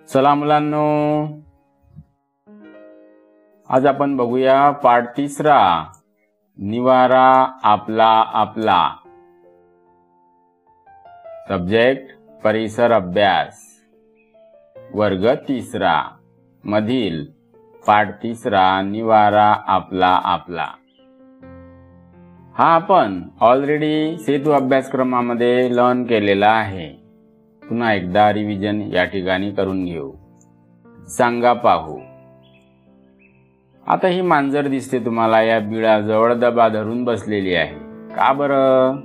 चला मुलांनो, आज आपण बघूया पाठ 3, निवारा आपला आपला। सब्जेक्ट परिसर अभ्यास, वर्ग 3 मधील पाठ 3 निवारा आपला आपला। हा आपण ऑलरेडी सेतू अभ्यासक्रमामध्ये लर्न केलेला आहे। पुन्हा एकदा रिव्हिजन या ठिकाणी करून घेऊ। सांगा पाहू। आता ही मांजर दिसते तुम्हाला या बिळाजवळ दबा धरून बसलेली आहे। का बरं?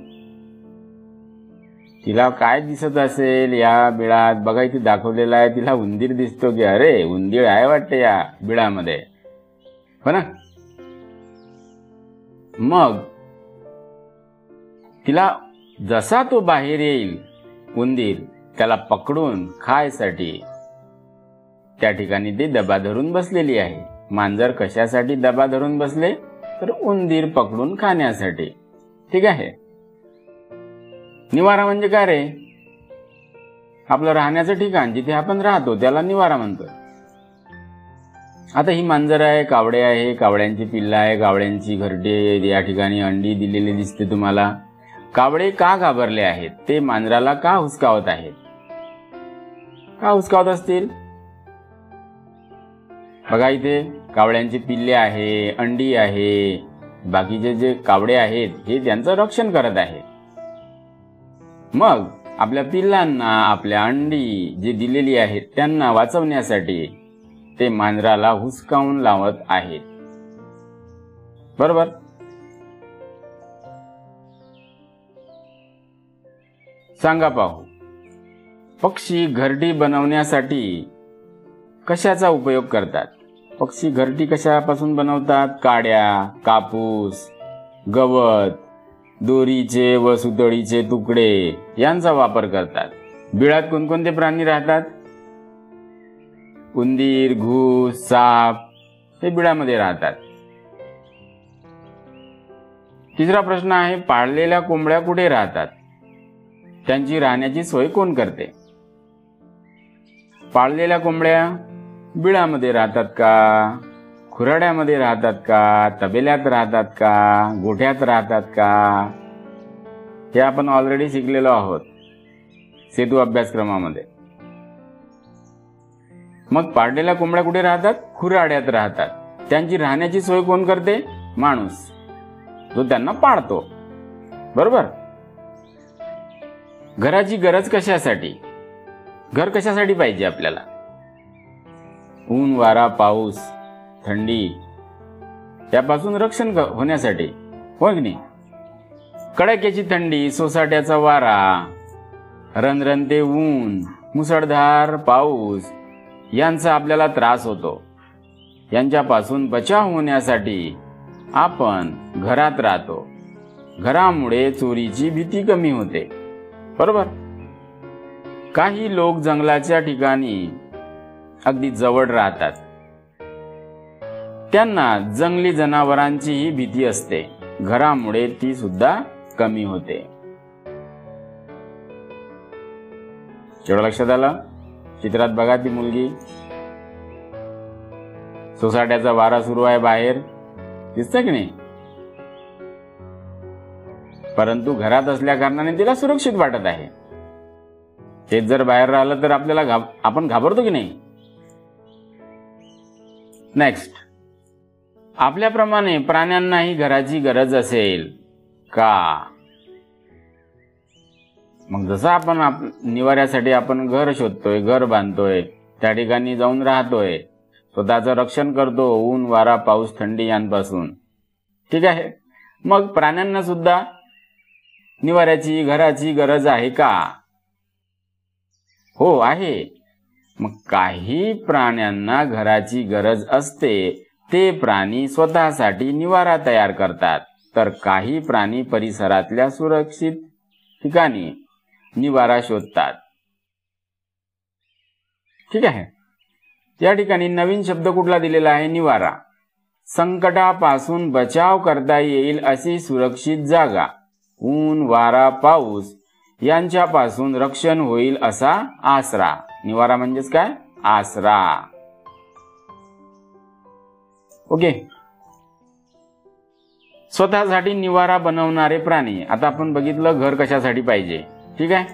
तिला काय दिसत असेल या बिळात? बघा इथे दाखवलेला आहे, तिला उंदीर दिसतो की? अरे उंदीर आहे वाटते या बिळामध्ये, हो ना? मग तिला जसा तो बाहेर येईल उंदीर, त्याला पकडून खायसाठी त्या ठिकाणी ती दबा धरून बसलेली आहे। मांजर कशासाठी दबा धरून बसले? तर उंदीर पकडून खाण्यासाठी। ठीक आहे। निवारा म्हणजे काय रे? आपलं राहण्याचं ठिकाण, जिथे आपण राहतो त्याला निवारा म्हणतो। आता ही मांजर आहे, कावडे आहे, कावड्यांची पिल्लं आहे, कावड्यांची घरटे या ठिकाणी अंडी दिलेली दिसते तुम्हाला। कावडे का घाबरले आहेत? ते मांजराला का हुसकावत आहेत? का हुसकावत असतील? बघा इथे कावड्यांची पिल्ले आहे, अंडी आहे, बाकीचे जे कावडे आहेत हे त्यांचं रक्षण करत आहे। मग आपल्या पिल्लांना, आपल्या अंडी जे दिलेली आहेत त्यांना वाचवण्यासाठी ते मांजराला हुसकावून लावत आहेत, बरोबर? सांगा पाहू। पक्षी घरटी बनवण्यासाठी कशाचा उपयोग करतात? पक्षी घरटी कशापासून बनवतात? काड्या, कापूस, गवत, दोरीचे व सुतळीचे तुकडे यांचा वापर करतात। बिळात कोणकोणते प्राणी राहतात? उंदीर, घूस, साप हे बिळामध्ये राहतात। तिसरा प्रश्न आहे, पाळलेल्या कोंबड्या कुठे राहतात? त्यांची राहण्याची सोय कोण करते? पाळलेल्या कोंबड्या बिळामध्ये राहतात का? खुराड्यामध्ये राहतात का? तबेल्यात राहतात का? गोठ्यात राहतात का? हे आपण ऑलरेडी शिकलेलो आहोत सेतू अभ्यासक्रमामध्ये। मग पाळलेल्या कोंबड्या कुठे राहतात? खुराड्यात राहतात। त्यांची राहण्याची सोय कोण करते? माणूस, जो त्यांना पाळतो, बरोबर? घराची गरज कशासाठी? घर कशासाठी पाहिजे आपल्याला? ऊन, वारा, पाऊस, थंडी यापासून रक्षण होण्यासाठी, हो की नाही? कडाक्याची थंडी, सोसाट्याचा वारा, रणरणते ऊन, मुसळधार पाऊस यांचा आपल्याला त्रास होतो। यांच्यापासून बचाव होण्यासाठी आपण घरात राहतो। घरामुळे चोरीची भीती कमी होते, बरोबर? काही लोक जंगलाच्या ठिकाणी अगदी जवळ राहतात, त्यांना जंगली जनावरांचीही भीती असते। घरामुळे ती सुद्धा कमी होते। एवढं लक्षात आलं? चित्रात बघा ती मुलगी, सोसाट्याचा वारा सुरू आहे बाहेर, दिसतं की नाही? परंतु घरात असल्या कारणाने तिला सुरक्षित वाटत आहे। तेच जर बाहेर राहिलं तर आपल्याला आपण घाबरतो की नाही? नेक्स्ट, आपल्याप्रमाणे प्राण्यांनाही घराची गरज असेल का? मग जसं आपण निवाऱ्यासाठी आपण घर शोधतोय, घर बांधतोय, त्या ठिकाणी जाऊन राहतोय, स्वतःचं रक्षण करतो ऊन, वारा, पाऊस, थंडी यांपासून, ठीक आहे? मग प्राण्यांना सुद्धा निवाऱ्याची, घराची गरज आहे का? हो, आहे। मग काही प्राण्यांना घराची गरज असते, ते प्राणी स्वतःसाठी निवारा तयार करतात, तर काही प्राणी परिसरातल्या सुरक्षित ठिकाणी निवारा शोधतात। ठीक आहे। या ठिकाणी नवीन शब्द कुठला दिलेला आहे? निवारा। संकटापासून बचाव करता येईल अशी सुरक्षित जागा, ऊन, वारा, पाऊस यांच्यापासून रक्षण होईल असा आसरा। निवारा म्हणजेच काय? आसरा. ओके. स्वतःसाठी निवारा बनवणारे प्राणी. आता आपण बघितलं घर कशासाठी पाहिजे, ठीक आहे.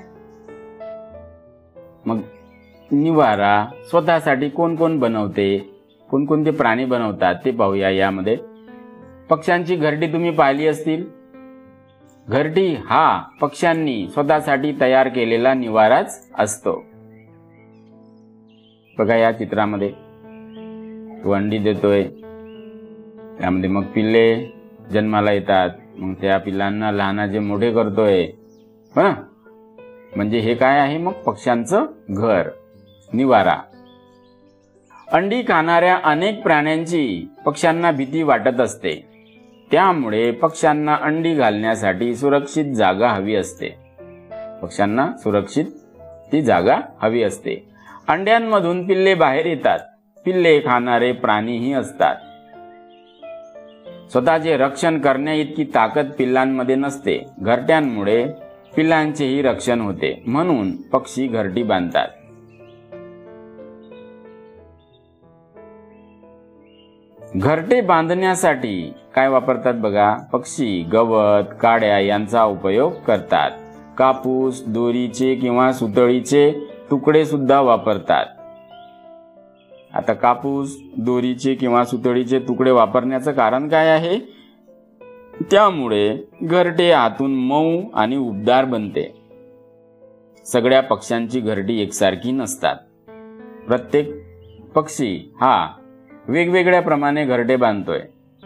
मग निवारा स्वतःसाठी कोण कोण बनवते, कोणकोणते प्राणी बनवतात ते पाहूया यामध्ये. पक्ष्यांची घरटी तुम्ही पाहिली असतील. घरटी हा पक्ष्यांनी स्वतःसाठी तयार केलेला निवाराच असतो. बघा या चित्रामध्ये तो अंडी देतोय, त्यामध्ये मग पिल्ले जन्माला येतात, मग त्या पिल्लांना लहानाचे मोठे करतोय. हा, म्हणजे हे काय आहे मग पक्ष्यांचं घर, निवारा. अंडी खाणाऱ्या अनेक प्राण्यांची पक्ष्यांना भीती वाटत असते, त्यामुळे पक्ष्यांना अंडी घालण्यासाठी सुरक्षित जागा हवी असते. पक्ष्यांना सुरक्षित ती जागा हवी असते. अंड्यांमधून पिल्ले बाहेर येतात. पिल्ले खाणारे प्राणीही असतात. स्वतःचे रक्षण करण्या इतकी ताकद पिल्लांमध्ये नसते. घरट्यांमुळे पिल्लांचेही रक्षण होते, म्हणून पक्षी घरटी बांधतात. घरटे बांधण्यासाठी काय वापरतात बघा. पक्षी गवत, काड्या यांचा उपयोग करतात. कापूस, दोरीचे किंवा सुतळीचे तुकडे सुद्धा वापरतात. आता कापूस, दोरीचे किंवा सुतळीचे तुकडे वापरण्याचं कारण काय आहे. त्यामुळे घरटे आतून मऊ आणि उबदार बनते. सगळ्या पक्ष्यांची घरटी एकसारखी नसतात. प्रत्येक पक्षी हा वेगवेगळ्या प्रमाणे घरटे बांधतोय.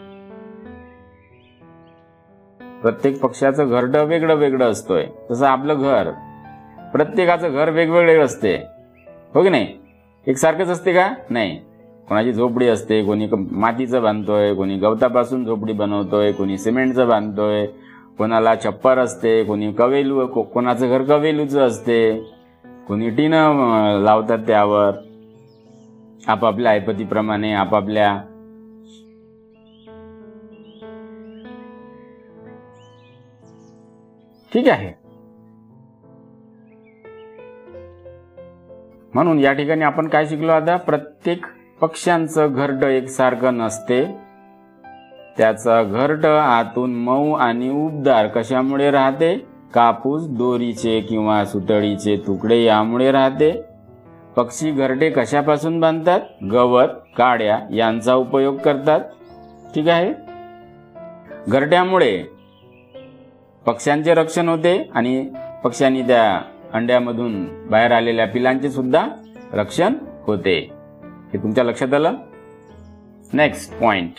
प्रत्येक पक्ष्याचं घरटं वेगळं वेगळं असतोय. तसं आपलं घर, प्रत्येकाचं घर वेगवेगळे असते, हो की नाही. एकसारखंच असते का, नाही. कोणाची झोपडी असते, कोणी मातीचं बांधतोय, कोणी गवतापासून झोपडी बनवतोय, कोणी सिमेंटचं बांधतोय, कोणाला छप्पर असते, कोणी कवेलू, कोणाचं घर कवेलूचं असते, कोणी टीनं लावतात त्यावर. आपापल्या ऐपतीप्रमाणे आपापल्या ठीक आहे. म्हणून या ठिकाणी आपण काय शिकलो आता. प्रत्येक पक्ष्यांचं घरटं एकसारखं नसते. त्याचं घरटं आतून मऊ आणि उबदार कशामुळे राहते. कापूस, दोरीचे किंवा सुतळीचे तुकडे यामुळे राहते. पक्षी घरटे कशापासून बांधतात. गवत, काड्या यांचा उपयोग करतात, ठीक आहे. घरट्यामुळे पक्ष्यांचे रक्षण होते आणि पक्ष्यांनी त्या अंड्यामधून बाहेर आलेल्या पिलांचे सुद्धा रक्षण होते. हे तुमच्या लक्षात आलं. Next point.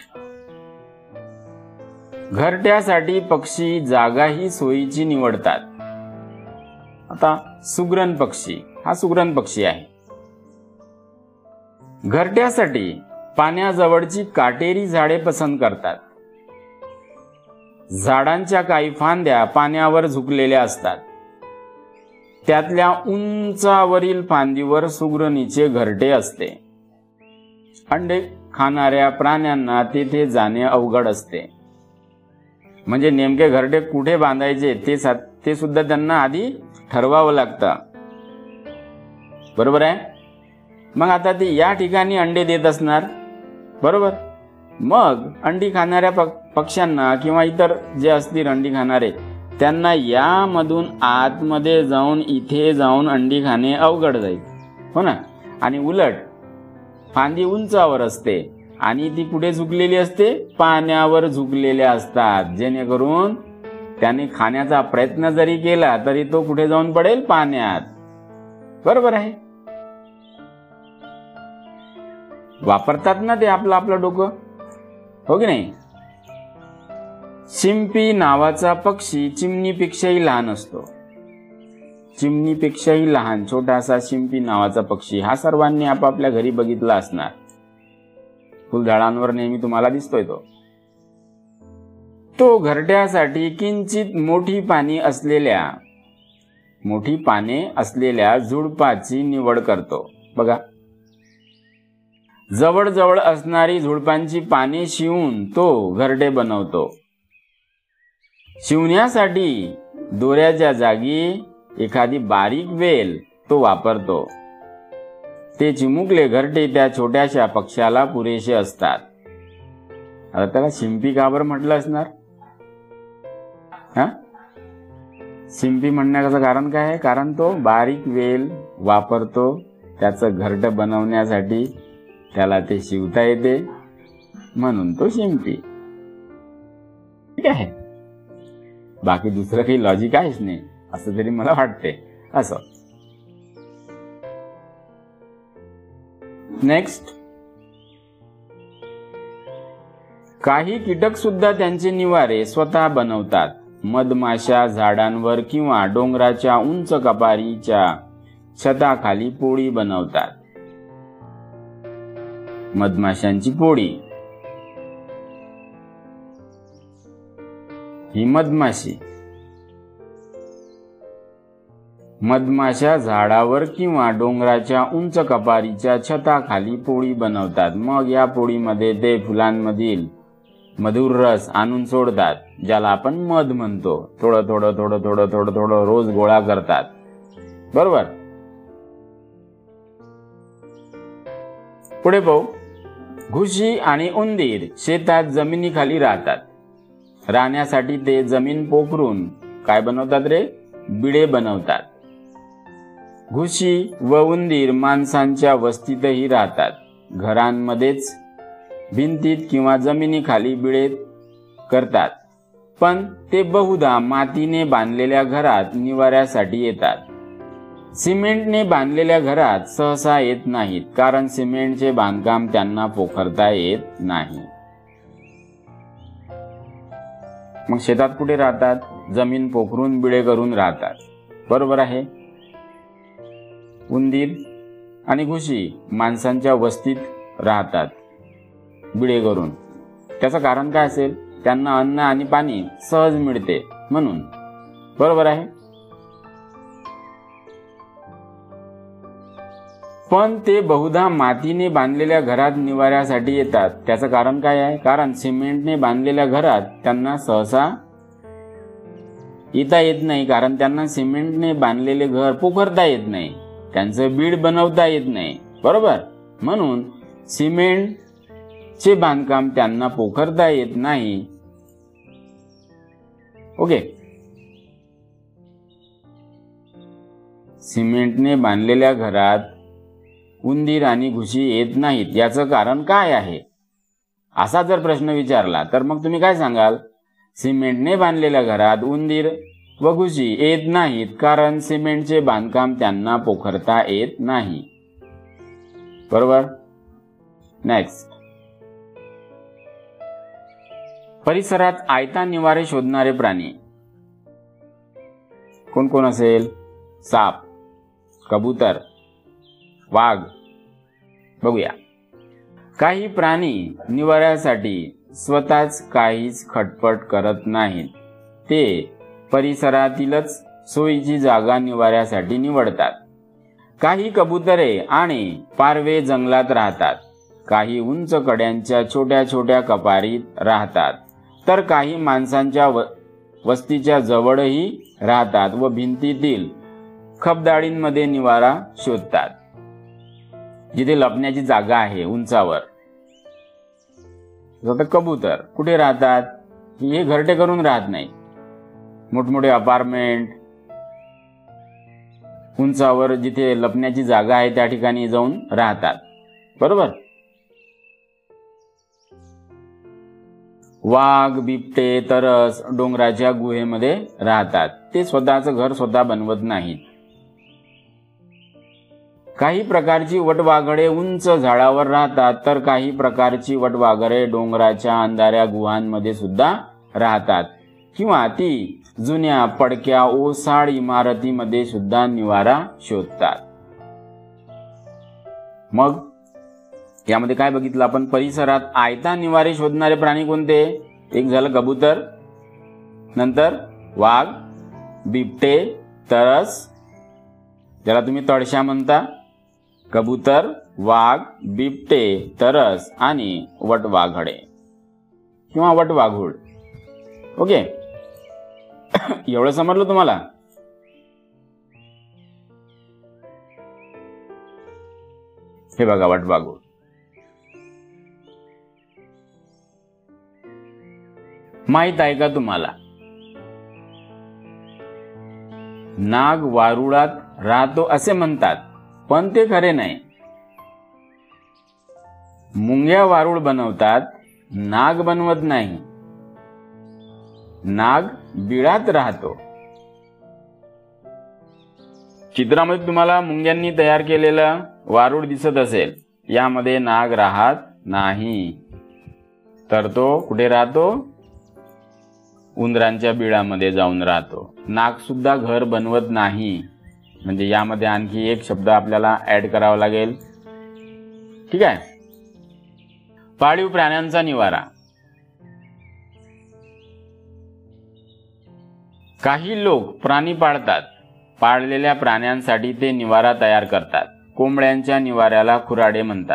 घरट्यासाठी पक्षी जागाही सोयीची निवडतात. आता सुगरण पक्षी हा सुगरण पक्षी आहे. घरट्यासाठी पाण्याजवळची काटेरी झाडे पसंत करतात. झाडांच्या काही फांद्या पाण्यावर झुकलेल्या असतात. त्यातल्या उंचावरील फांदीवर सुगरणीचे घरटे असते. अंडे खाणाऱ्या प्राण्यांना तेथे जाणे अवघड असते. म्हणजे नेमके घरटे कुठे बांधायचे ते सुद्धा त्यांना आधी ठरवावं लागतं, बरोबर आहे. मग आता ते या ठिकाणी अंडे देत असणार, बरोबर. मग अंडी खाणाऱ्या पक्ष्यांना किंवा इतर जे असतील अंडी खाणारे, त्यांना यामधून आतमध्ये जाऊन इथे जाऊन अंडी खाणे अवघड जाईल, हो ना. आणि उलट फांदी उंचावर असते आणि ती कुठे झुकलेली असते. पाण्यावर झुकलेल्या असतात, जेणेकरून त्याने खाण्याचा प्रयत्न जरी केला तरी तो कुठे जाऊन पडेल. पाण्यात, बरोबर आहे. वापरतात ना ते आपलं डोकं, हो की नाही. शिंपी नावाचा पक्षी चिमणीपेक्षाही लहान असतो. चिमणीपेक्षाही लहान छोटासा शिंपी नावाचा पक्षी हा सर्वांनी आपापल्या घरी बघितला असणार. फुलझाडांवर नेहमी तुम्हाला दिसतोय तो घरट्यासाठी किंचित मोठी पाने असलेल्या झुडपाची निवड करतो. बघा, जवळजवळ असणारी झुडपांची पाने शिवून तो घरटे बनवतो. शिवण्यासाठी दोऱ्याच्या जागी एखादी बारीक वेल तो वापरतो. ते चिमुकले घरटे त्या छोट्याशा पक्ष्याला पुरेसे असतात. आता त्याला शिंपी का बरं म्हटलं असणार? शिंपी म्हणण्याचं कारण काय आहे? कारण तो बारीक वेल वापरतो त्याचं घरट बनवण्यासाठी, त्याला ते शिवता येते म्हणून तो शिंपी. ठीक आहे, बाकी दुसरं काही लॉजिक आहेच नाही असं तरी मला वाटते. असं नेक्स्ट, काही कीटक सुद्धा त्यांचे निवारे स्वतः बनवतात. मधमाशा झाडांवर किंवा डोंगराच्या उंच कपारीच्या छताखाली पोळी बनवतात. मधमाशांची पोळी, ही मधमाशी. मधमाशा झाडावर किंवा डोंगराच्या उंच कपारीच्या छताखाली पोळी बनवतात. मग या पोळीमध्ये ते फुलांमधील मधुर रस आणून सोडतात, ज्याला आपण मध म्हणतो. थोडं थोडं थोडं थोडं थोडं थोडं रोज गोळा करतात. बरोबर. पुढे पाहू. घुशी आणि उंदीर शेतात जमिनीखाली राहतात. राहण्यासाठी ते जमीन पोखरून काय बनवतात रे? बिळे बनवतात. घुशी व उंदीर माणसांच्या वस्तीतही राहतात. घरांमध्येच भिंतीत किंवा जमिनीखाली बिळे करतात. पण ते बहुधा मातीने बांधलेल्या घरात निवाऱ्यासाठी येतात. सिमेंटने बांधलेल्या घरात सहसा येत नाहीत, कारण सिमेंटचे बांधकाम त्यांना पोखरता येत नाही. मग शेतात कुठे राहतात? जमीन पोखरून बिळे करून राहतात. बरोबर आहे. उंदीर आणि घुशी माणसांच्या वस्तीत राहतात बिळे करून. त्याचं कारण काय असेल? त्यांना अन्न आणि पाणी सहज मिळते म्हणून. बरोबर आहे. पण ते बहुधा मातीने बांधलेल्या घरात निवाऱ्यासाठी येतात. त्याचं कारण काय आहे? कारण सिमेंटने बांधलेल्या घरात त्यांना सहसा येता येत नाही, कारण त्यांना सिमेंटने बांधलेले घर पोखरता येत नाही, त्यांचं बीड बनवता येत नाही. बरोबर. म्हणून सिमेंटचे बांधकाम त्यांना पोखरता येत नाही. ओके. सिमेंटने बांधलेल्या घरात उंदीर आणि घुशी येत नाहीत. याचं कारण काय आहे? असा जर प्रश्न विचारला तर मग तुम्ही काय सांगाल? सिमेंटने बांधलेल्या घरात उंदीर व घुशी येत नाहीत, कारण सिमेंटचे बांधकाम त्यांना पोखरता येत नाही. बरोबर. नेक्स्ट. परिसरात आयता निवारे शोधणारे प्राणी कोण कोण असेल? साप, कबूतर, वाघ. बघूया. काही प्राणी निवाऱ्यासाठी स्वतःच काहीच खटपट करत नाहीत. ते परिसरातीलच सोयीची जागा निवाऱ्यासाठी निवडतात. काही कबुतरे आणि पारवे जंगलात राहतात. काही उंच कड्यांच्या छोट्या छोट्या कपारीत राहतात. तर काही माणसांच्या वस्तीच्या जवळही राहतात व भिंतीतील खबदाडींमध्ये निवारा शोधतात. जिथे लपण्याची जागा आहे उंचावर. आता कबूतर कुठे राहतात? हे घरटे करून राहत नाही. मोठमोठे अपार्टमेंट, उंचावर जिथे लपण्याची जागा आहे त्या ठिकाणी जाऊन राहतात. बरोबर. वाघ, बिबटे, तरस डोंगराच्या गुहेमध्ये राहतात. ते स्वतःचं घर स्वतः बनवत नाहीत. काही प्रकारची वटवाघळे उंच झाडावर राहतात, तर काही प्रकारची वटवाघळे डोंगराच्या अंधाऱ्या गुहांमध्ये सुद्धा राहतात, किंवा ती जुन्या पडक्या ओसाड इमारतीमध्ये सुद्धा निवारा शोधतात. मग यामध्ये काय बघितलं आपण? परिसरात आयता निवारे शोधणारे प्राणी कोणते? एक झालं कबूतर, नंतर वाघ, बिबटे, तरस ज्याला तुम्ही तळशा म्हणता, कबूतर, वाघ, बिबटे, तरस आणि वटवाघळे किंवा वटवाघूळ. ओके. एवढं समजलं तुम्हाला? हे बघा वटवाघूळ. माहित आहे का तुम्हाला, नाग वारुळात राहतो असे म्हणतात, पण ते खरे नाही. मुंग्या वारुळ बनवतात, नाग बनवत नाही. नाग बिळात राहतो. चित्रामध्ये तुम्हाला मुंग्यांनी तयार केलेलं वारुळ दिसत असेल. यामध्ये नाग राहत नाही, तर तो कुठे राहतो? उंदरांच्या बिळामध्ये जाऊन राहतो. नाग सुद्धा घर बनवत नाही. म्हणजे यामध्ये आणखी एक शब्द आपल्याला ऍड करावा लागेल. ठीक आहे. पाळीव प्राण्यांचा निवारा. काही लोक प्राणी पाळतात. पाळलेल्या प्राण्यांसाठी ते निवारा तयार करतात. कोंबड्यांच्या निवाऱ्याला खुराडे म्हणतात.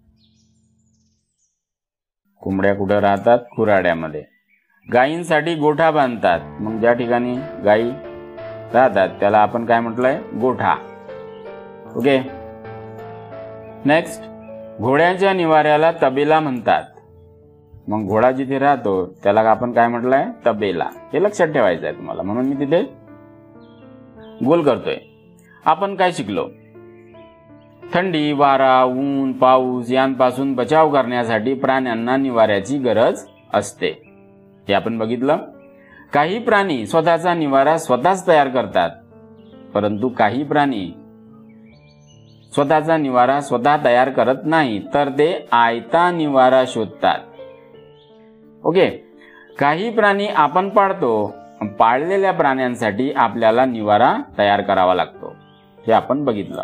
कोंबड्या कुठे राहतात? खुराड्यामध्ये. गायींसाठी गोठा बांधतात. मग ज्या ठिकाणी गायी राहतात त्याला आपण काय म्हटलंय? गोठा. ओके. नेक्स्ट, घोड्याच्या निवाऱ्याला तबेला म्हणतात. मग घोडा जिथे राहतो त्याला आपण काय म्हटलंय? तबेला. हे लक्षात ठेवायचं आहे तुम्हाला, म्हणून मी तिथे गोल करतोय. आपण काय शिकलो? थंडी, वारा, ऊन, पाऊस यांपासून बचाव करण्यासाठी प्राण्यांना निवाऱ्याची गरज असते. हे आपण बघितलं. काही प्राणी स्वतःचा निवारा स्वतःच तयार करतात, परंतु काही प्राणी स्वतःचा निवारा स्वतः तयार करत नाही, तर ते आयता निवारा शोधतात. ओके. काही प्राणी आपण पाळतो. पाळलेल्या प्राण्यांसाठी आपल्याला निवारा तयार करावा लागतो. हे आपण बघितलं.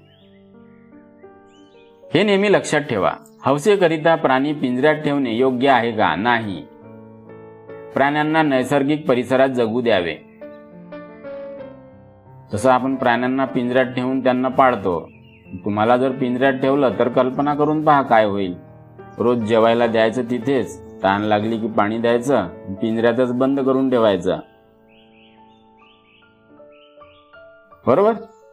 हे नेहमी लक्षात ठेवा. हौसेकरिता प्राणी पिंजऱ्यात ठेवणे योग्य आहे का? नाही. प्राण्यांना नैसर्गिक परिसरात जगू द्यावे. जसं आपण प्राण्यांना पिंजऱ्यात ठेवून त्यांना पाळतो. तुम्हाला जर पिंजऱ्यात ठेवलं तर कल्पना करून पहा काय होईल. रोज जेवायला द्यायचं तिथेच, तहान लागली की पाणी द्यायचं, पिंजऱ्यातच बंद करून ठेवायचं. बरोबर?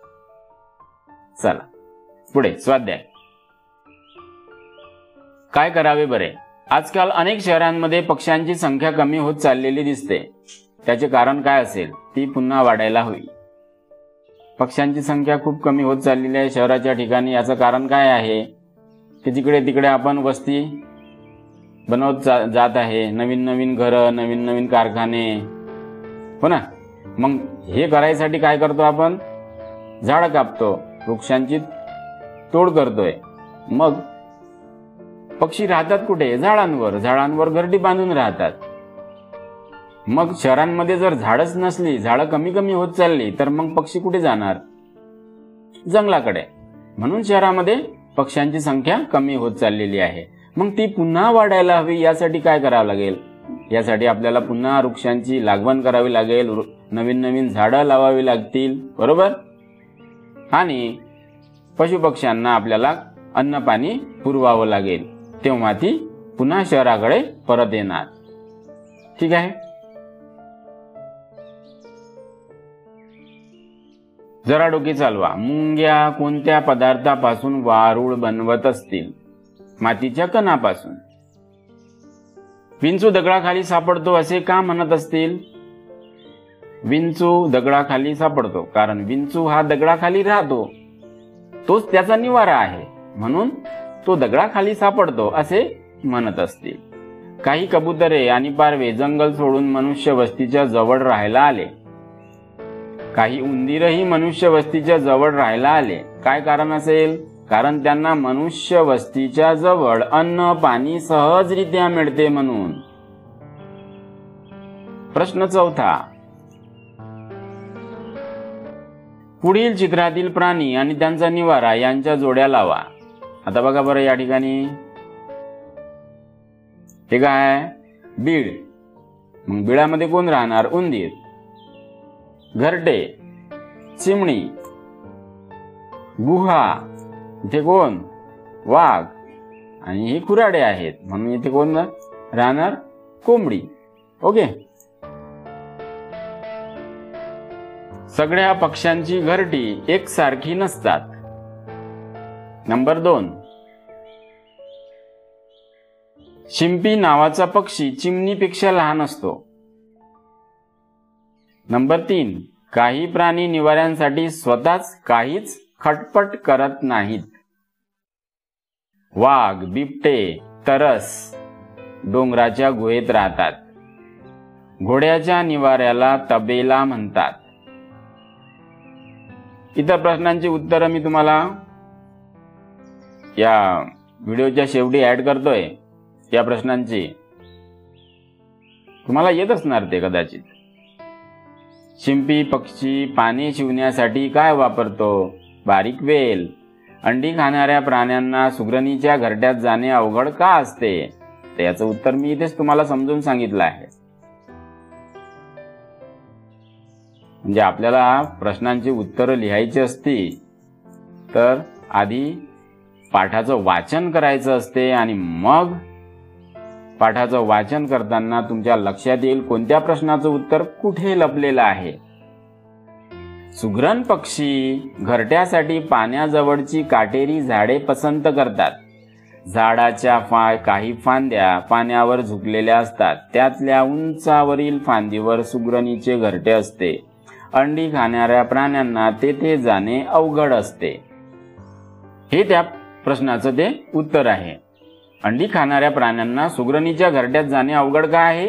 चला पुढे स्वाध्याय. काय करावे बरे? आजकाल अनेक शहरांमध्ये पक्ष्यांची संख्या कमी होत चाललेली दिसते. त्याचे कारण काय असेल? ती पुन्हा वाढायला हवी. पक्ष्यांची संख्या खूप कमी होत चाललेली आहे शहराच्या ठिकाणी. याचं कारण काय आहे? की जिकडे तिकडे आपण वस्ती बनवत जात आहे. नवीन नवीन घरं, नवीन नवीन कारखाने. हो ना? मग हे करायसाठी काय करतो आपण? झाडं कापतो, वृक्षांची तोड करतोय. मग पक्षी राहतात कुठे? झाडांवर. झाडांवर घरटी बांधून राहतात. मग शहरांमध्ये जर झाडच नसली, झाडं कमी कमी होत चालली, तर मग पक्षी कुठे जाणार? जंगलाकडे. म्हणून शहरामध्ये पक्ष्यांची संख्या कमी होत चाललेली आहे. मग ती पुन्हा वाढायला हवी. यासाठी काय करावं लागेल? यासाठी आपल्याला पुन्हा वृक्षांची लागवड करावी लागेल. नवीन नवीन झाडं लावावी लागतील. बरोबर? आणि पशुपक्ष्यांना आपल्याला अन्न पाणी पुरवावं लागेल. तेव्हा ती पुन्हा शहराकडे परत येणार. ठीक आहे. जरा डोके चालवा. मुंग्या कोणत्या पदार्थापासून वारूळ बनवत असतील? मातीच्या कणापासून. विंचू दगडाखाली सापडतो असे का म्हणत असतील? विंचू दगडाखाली सापडतो कारण विंचू हा दगडाखाली राहतो. तोच त्याचा निवारा आहे, म्हणून तो दगडाखाली सापडतो असे म्हणत असतील. काही कबुतरे आणि पारवे जंगल सोडून मनुष्य वस्तीच्या जवळ राहायला आले. काही उंदीरही मनुष्य वस्तीच्या जवळ राहायला आले. काय कारण असेल? कारण त्यांना मनुष्य वस्तीच्या जवळ अन्न पाणी सहजरित्या मिळते म्हणून. प्रश्न चौथा. पुढील चित्रातील प्राणी आणि त्यांचा निवारा यांच्या जोड्या लावा. आता बघा बरं या ठिकाणी हे काय? बीड. मग बिळामध्ये कोण राहणार? उंदीर. घरटे, चिमणी, गुहा, इथे कोण? वाघ. आणि हे खुराडे आहेत, म्हणून इथे कोण राहणार? कोंबडी. ओके. सगळ्या पक्ष्यांची घरटी एकसारखी नसतात. नंबर 2, शिंपी नावाचा पक्षी चिमणीपेक्षा लहान असतो. नंबर 3, काही प्राणी निवाऱ्यांसाठी स्वतःच काहीच खटपट करत नाहीत. वाघ, बिबटे, तरस डोंगराच्या गुहेत राहतात. घोड्याच्या निवाऱ्याला तबेला म्हणतात. इतर प्रश्नांची उत्तरं मी तुम्हाला या व्हिडिओच्या शेवटी ऍड करतोय. या प्रश्नांची तुम्हाला येत असणार ते कदाचित. शिंपी पक्षी पाने शिवण्यासाठी काय वापरतो? बारीक वेल. अंडी खाणाऱ्या प्राण्यांना सुगरणीच्या घरट्यात जाणे अवघड का असते? तर याचं उत्तर मी इथेच तुम्हाला समजून सांगितलं आहे. म्हणजे आपल्याला प्रश्नांची उत्तरं लिहायची असती तर आधी पाठाचं वाचन करायचं असते आणि मग पाठाचं वाचन करताना तुमच्या लक्षात येईल कोणत्या प्रश्नाचं उत्तर कुठे लपलेलं आहे. सुगरण पक्षी घरट्यासाठी पाण्याजवळची काटेरी झाडे पसंत करतात. झाडाच्या काही फांद्या पाण्यावर झुकलेल्या असतात. त्यातल्या उंचावरील फांदीवर सुगरणीचे घरटे असते. अंडी खाणाऱ्या प्राण्यांना तेथे जाणे अवघड असते. हे त्या प्रश्नाचं ते उत्तर आहे. अंडी खाणाऱ्या प्राण्यांना सुगरणीच्या घरट्यात जाणे अवघड का आहे?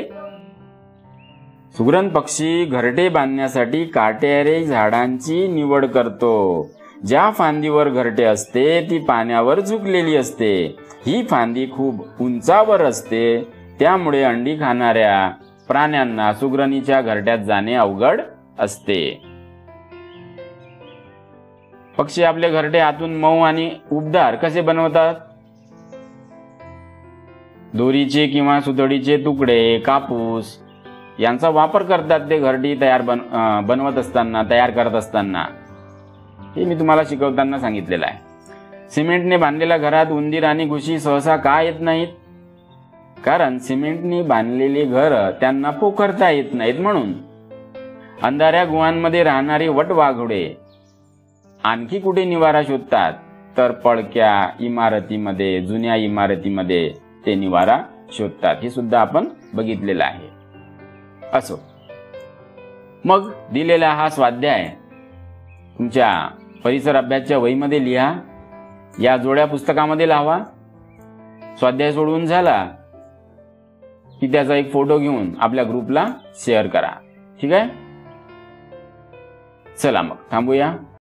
सुगरण पक्षी घरटे बांधण्यासाठी काटेरी झाडांची निवड करतो. ज्या फांदीवर घरटे असते ती पाण्यावर झुकलेली असते. ही फांदी खूप उंचावर असते. त्यामुळे अंडी खाणाऱ्या प्राण्यांना सुगरणीच्या घरट्यात जाणे अवघड असते. पक्षी आपले घरटे आतून मऊ आणि उबदार कसे बनवतात? दोरीचे किंवा सुतळीचे तुकडे, कापूस यांचा वापर करतात ते घरटी बनवत असताना, तयार करत असताना. हे मी तुम्हाला शिकवताना सांगितलेलं आहे. सिमेंटने बांधलेल्या घरात उंदीर आणि घुशी सहसा का येत नाहीत? कारण सिमेंटने बांधलेली घरं त्यांना पोखरता येत नाहीत म्हणून. अंधाऱ्या गुहांमध्ये राहणारी वटवाघुळे आणखी कुठे निवारा शोधतात? तर पडक्या इमारतीमध्ये, जुन्या इमारतीमध्ये ते निवारा शोधतात. हे सुद्धा आपण बघितलेलं आहे. असो, मग दिलेला हा स्वाध्याय तुमच्या परिसर अभ्यासच्या वहीमध्ये लिहा. या जोड्या पुस्तकामध्ये लावा. स्वाध्याय सोडवून झाला की त्याचा एक फोटो घेऊन आपल्या ग्रुपला शेअर करा. ठीक आहे? चला मग थांबूया.